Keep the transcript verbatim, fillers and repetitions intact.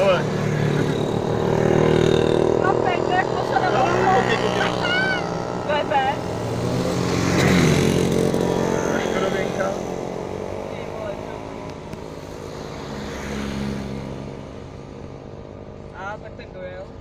Ale. No pěkně, jak to se nemohlo. Koukej, koukej. Bebe. Škodověnka. Ty vole, a tak ten dojel.